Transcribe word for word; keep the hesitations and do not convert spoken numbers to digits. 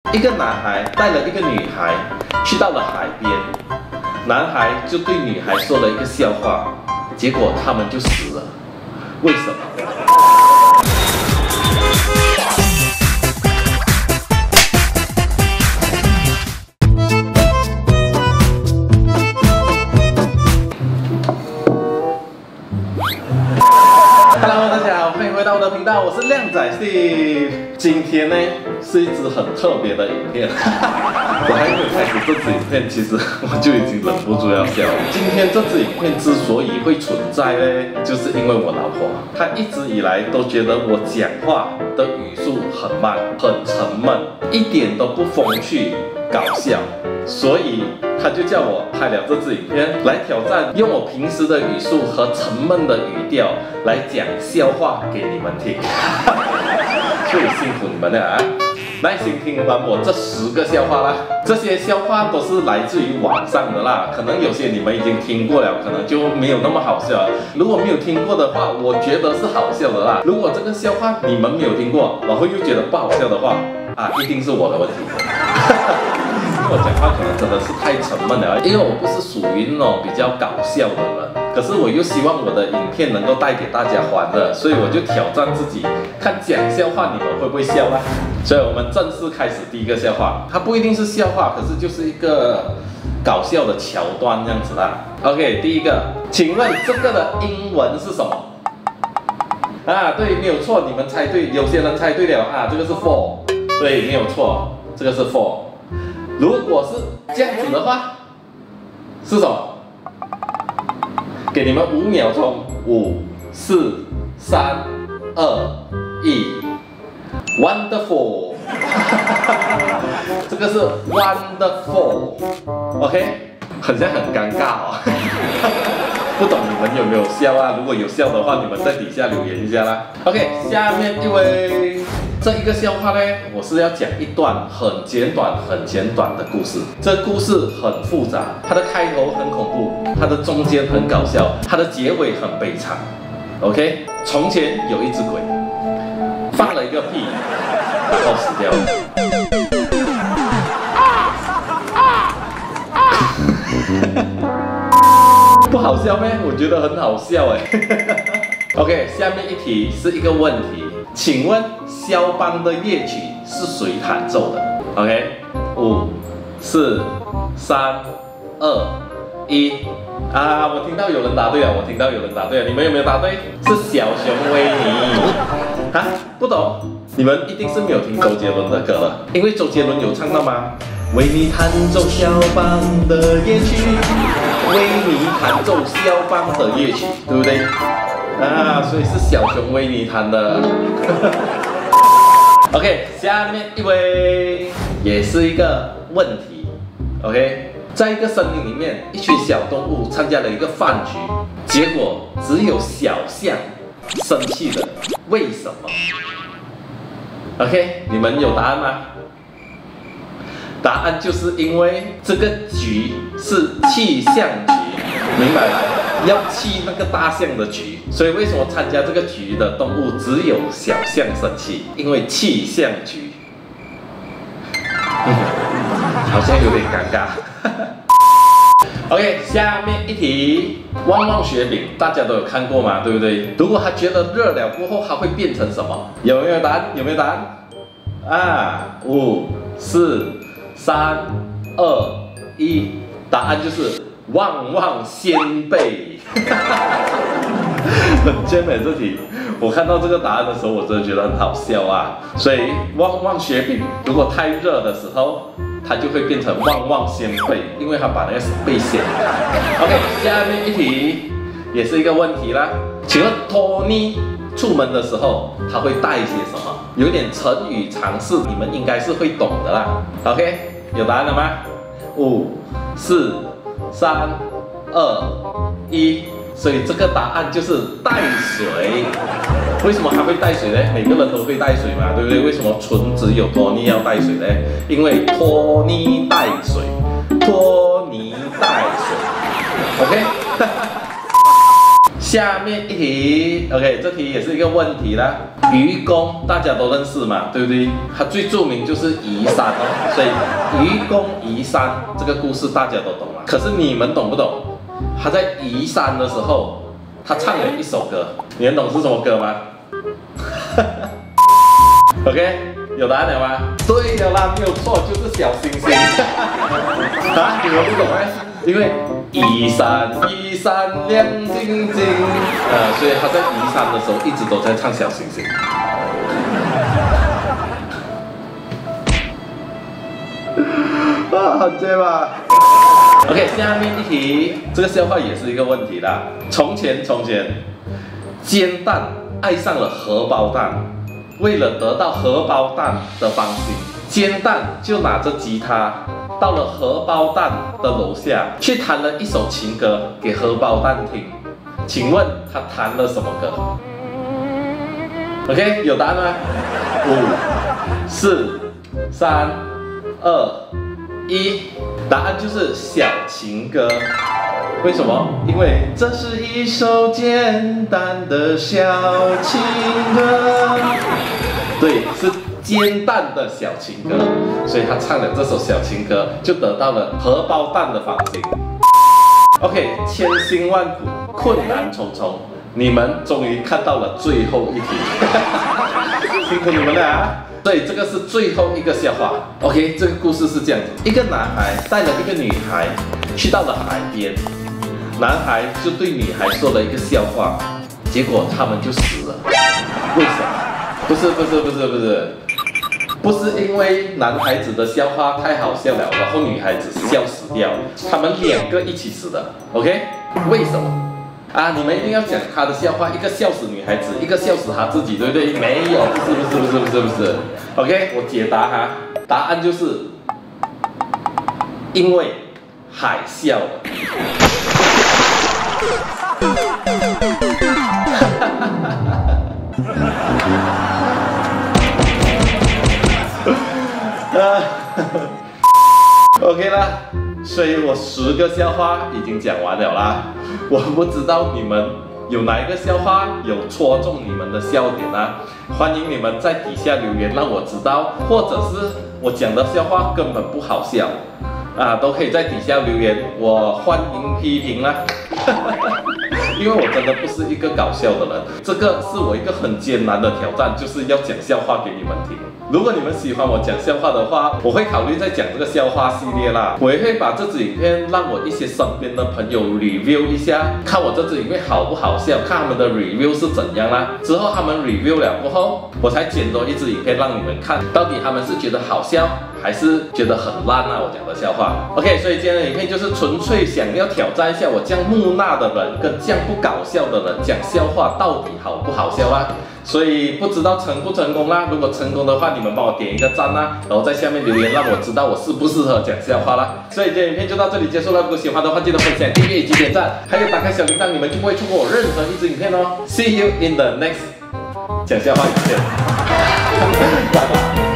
一个男孩带了一个女孩去到了海边，男孩就对女孩说了一个笑话，结果他们就死了。为什么？ Hello， 大家好，欢迎回到我的频道，我是靓仔 Steve。今天呢是一支很特别的影片，我还没有开始这支影片，其实我就已经忍不住要笑了。今天这支影片之所以会存在呢，就是因为我老婆，她一直以来都觉得我讲话的语速很慢、很沉闷，一点都不风趣、搞笑，所以 他就叫我拍了这支影片来挑战，用我平时的语速和沉闷的语调来讲笑话给你们听，所以辛苦你们了啊！耐心听完我这十个笑话啦，这些笑话都是来自于网上的啦，可能有些你们已经听过了，可能就没有那么好笑。如果没有听过的话，我觉得是好笑的啦。如果这个笑话你们没有听过，然后又觉得不好笑的话，啊，一定是我的问题。我讲话可能真的是太沉闷了，因为我不是属于那种比较搞笑的人，可是我又希望我的影片能够带给大家欢乐，所以我就挑战自己，看讲笑话你们会不会笑啊？所以我们正式开始第一个笑话，它不一定是笑话，可是就是一个搞笑的桥段这样子啦。OK， 第一个，请问这个的英文是什么？啊，对，没有错，你们猜对，有些人猜对了啊，这个是 for， 对，没有错，这个是 for。 如果是这样子的话，是什么？给你们五秒钟，五、四、三、二、一 ，wonderful， 这个是 wonderful，OK， 很像很尴尬哦，不懂你们有没有笑啊？如果有笑的话，你们在底下留言一下啦。OK， 下面一位。 这一个笑话呢，我是要讲一段很简短、很简短的故事。这故事很复杂，它的开头很恐怖，它的中间很搞笑，它的结尾很悲惨。OK， 从前有一只鬼，放了一个屁，然后死掉了。不好笑咩？我觉得很好笑哎。OK， 下面一题是一个问题，请问肖邦的夜曲是谁弹奏的 ？OK， 五、四、三、二、一，啊！我听到有人答对了，我听到有人答对了，你们有没有答对？是小熊维尼啊？不懂？你们一定是没有听周杰伦的歌了，因为周杰伦有唱到吗？为你弹奏肖邦的夜曲，为你弹奏肖邦的夜曲，对不对？ 啊，所以是小熊维尼弹的。OK， 下面一位也是一个问题。OK， 在一个森林里面，一群小动物参加了一个饭局，结果只有小象生气了，为什么 ？OK， 你们有答案吗？答案就是因为这个局是气象局，明白吗？ 要气那个大象的局，所以为什么参加这个局的动物只有小象生气？因为气象局，嗯、好像有点尴尬。OK， 下面一题，旺旺雪饼大家都有看过吗？对不对？如果它觉得热了过后，它会变成什么？有没有答案？有没有答案？啊，五、四、三、二、一，答案就是 旺旺仙贝，很健美这题，我看到这个答案的时候，我真的觉得很好笑啊。所以旺旺雪饼如果太热的时候，它就会变成旺旺仙贝，因为它把那个贝掀开。OK， 下面一题也是一个问题啦，请问托尼出门的时候他会带些什么？有点成语常识，你们应该是会懂的啦。OK， 有答案了吗？五、四、三、二、一，所以这个答案就是带水。为什么他会带水呢？每个人都会带水嘛，对不对？为什么纯只有托尼要带水呢？因为托尼带水，托尼带水。OK， 下面一题 ，OK， 这题也是一个问题啦。愚公大家都认识嘛，对不对？他最著名就是移山哦，所以愚公移山这个故事大家都懂了。可是你们懂不懂？他在移山的时候，他唱了一首歌，你们懂是什么歌吗？OK， 有答案了吗？对了啦，没有错，就是小星星。啊，你们不懂哎？因为移山移山亮晶晶，呃，所以他在移山的时候一直都在唱小星星。啊，好接吧。OK， 下面一题，这个笑话也是一个问题啦。从前从前，煎蛋爱上了荷包蛋，为了得到荷包蛋的芳心，煎蛋就拿着吉他到了荷包蛋的楼下，去弹了一首情歌给荷包蛋听。请问他弹了什么歌 ？OK， 有答案吗？五、四、三、二、一，答案就是小情歌。为什么？因为这是一首简单的小情歌。对，是煎蛋的小情歌，所以他唱了这首小情歌，就得到了荷包蛋的芳心。OK， 千辛万苦，困难重重，你们终于看到了最后一题，辛苦你们了啊！所以这个是最后一个笑话。OK， 这个故事是这样子：一个男孩带了一个女孩去到了海边，男孩就对女孩说了一个笑话，结果他们就死了。为什么？不是不是不是不是，不是因为男孩子的笑话太好笑了，然后女孩子笑死掉，他们两个一起死的。OK， 为什么？啊，你们一定要讲他的笑话，一个笑死女孩子，一个笑死他自己，对不对？没有，不是不是不是不是不是。OK， 我解答哈，答案就是因为海啸了。OK 啦，所以我十个笑话已经讲完了啦。我不知道你们有哪一个笑话有戳中你们的笑点啊？欢迎你们在底下留言让我知道，或者是我讲的笑话根本不好笑啊，都可以在底下留言，我欢迎批评啦。因为我真的不是一个搞笑的人，这个是我一个很艰难的挑战，就是要讲笑话给你们听。如果你们喜欢我讲笑话的话，我会考虑再讲这个笑话系列啦。我也会把这支影片让我一些身边的朋友 review 一下，看我这支影片好不好笑，看他们的 review 是怎样啦。之后他们 review 了过后，我才剪多一支影片让你们看，到底他们是觉得好笑还是觉得很烂啊？我讲的笑话。OK， 所以今天的影片就是纯粹想要挑战一下我这样木讷的人跟这样不搞笑的人讲笑话到底好不好笑啊？所以不知道成不成功啦。如果成功的话，你们帮我点一个赞啦，然后在下面留言让我知道我适不适合讲笑话啦。所以今天影片就到这里结束了。如果喜欢的话，记得分享、订阅以及点赞，还有打开小铃铛，你们就不会错过我任何一支影片哦。See you in the next 讲笑话影片，拜拜。